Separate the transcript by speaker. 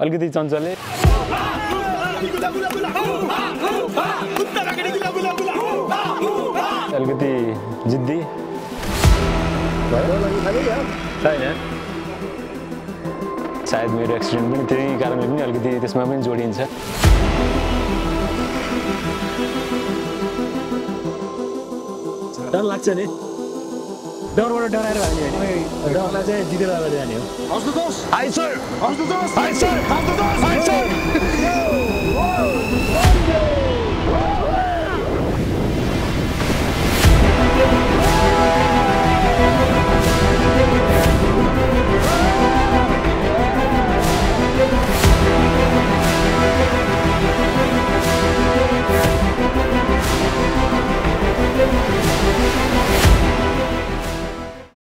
Speaker 1: अलिकति चञ्चले अलिकति जिद्दी छैन सायद मेरो एक्सिडेन्ट पनि त्यही कारणले पनि अलिकति त्यसमा पनि जोडिन्छ
Speaker 2: डर लाग्छ नि डरबाट डराएर भाग्ने होइन डरलाई चाहिँ जितेर जाने हो
Speaker 3: How's the toss?
Speaker 1: Hi sir
Speaker 3: How's the toss?
Speaker 1: Hi sir
Speaker 3: How's the toss?
Speaker 1: Hi sir